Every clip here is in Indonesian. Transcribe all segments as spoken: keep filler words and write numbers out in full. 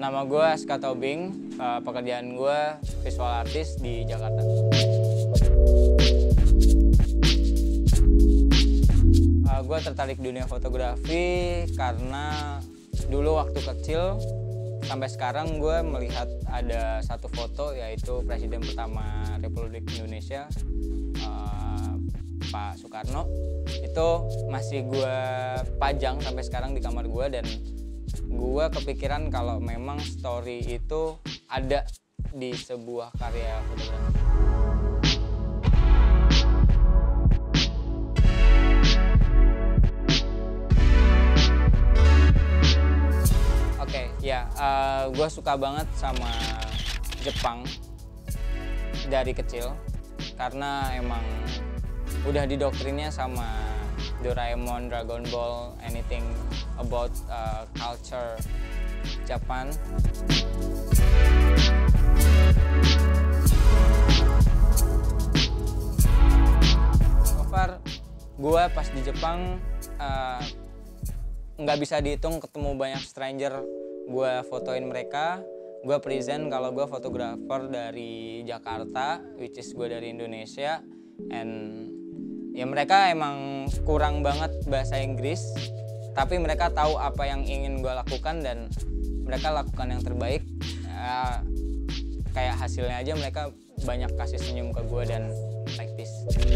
Nama gue Aska Tobing, uh, pekerjaan gue visual artist di Jakarta. Uh, gue tertarik dunia fotografi karena dulu waktu kecil sampai sekarang gue melihat ada satu foto, yaitu Presiden pertama Republik Indonesia, uh, Pak Soekarno. Itu masih gue pajang sampai sekarang di kamar gue, dan gue kepikiran kalau memang story itu ada di sebuah karya fotografi. Oke, okay, ya, uh, gue suka banget sama Jepang dari kecil karena emang udah didoktrinnya sama Doraemon, Dragon Ball, anything about uh, culture Japan. So far, gue pas di Jepang nggak uh, bisa dihitung ketemu banyak stranger. Gue fotoin mereka, gue present kalau gue fotografer dari Jakarta, which is gue dari Indonesia, and ya mereka emang kurang banget bahasa Inggris, tapi mereka tahu apa yang ingin gue lakukan dan mereka lakukan yang terbaik. Ya, kayak hasilnya aja mereka banyak kasih senyum ke gue dan like this.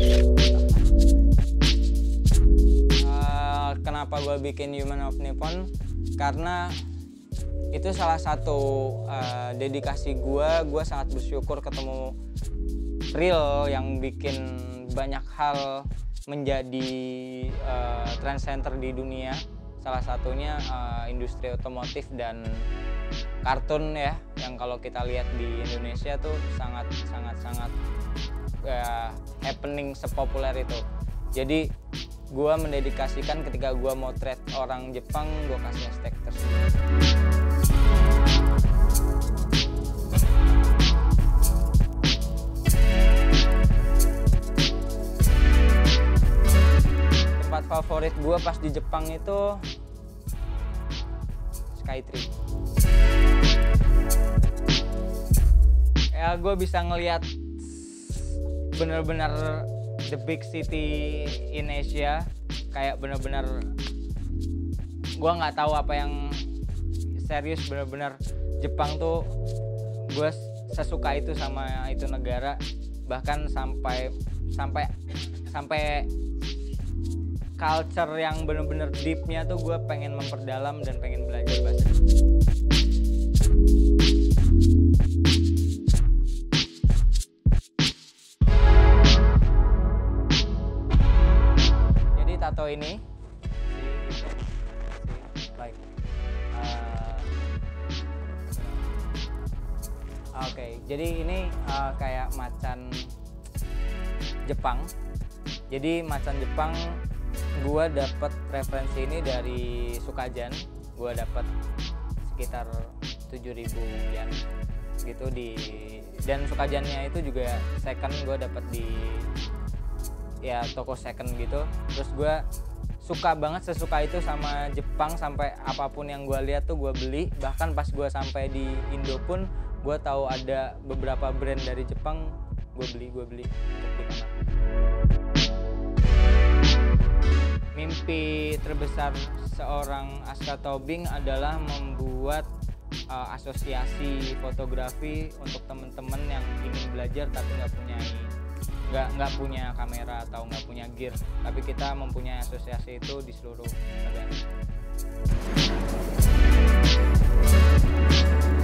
Uh, kenapa gue bikin Human of Nippon? Karena itu salah satu uh, dedikasi gue. Gue sangat bersyukur ketemu real yang bikin banyak hal menjadi uh, trend center di dunia. Salah satunya uh, industri otomotif dan kartun ya, yang kalau kita lihat di Indonesia tuh sangat sangat sangat uh, happening sepopuler itu. Jadi gue mendedikasikan ketika gue motret orang Jepang, gue kasih hashtag tersebut. Tempat favorit gue pas di Jepang itu Skytree. Ya, gue bisa ngelihat bener-bener the big city in Asia. Kayak bener-bener gue nggak tahu apa yang serius, bener-bener Jepang tuh gue sesuka itu sama itu negara. Bahkan sampai sampai sampai culture yang bener-bener deepnya tuh gue pengen memperdalam dan pengen belajar bahasa. Jadi tato ini, like, uh, oke, okay, jadi ini uh, kayak macan Jepang. Jadi macan Jepang gue dapat referensi ini dari Sukajan. Gue dapat sekitar tujuh ribu yen gitu di, dan Sukajannya itu juga second, gue dapat di ya toko second gitu. Terus gue suka banget, sesuka itu sama Jepang sampai apapun yang gue lihat tuh gue beli. Bahkan pas gue sampai di Indo pun gue tahu ada beberapa brand dari Jepang, gue beli gue beli untuk di kamar. Mimpi terbesar seorang Aska Tobing adalah membuat uh, asosiasi fotografi untuk teman-teman yang ingin belajar tapi nggak punya nggak nggak punya kamera atau nggak punya gear, tapi kita mempunyai asosiasi itu di seluruh negara.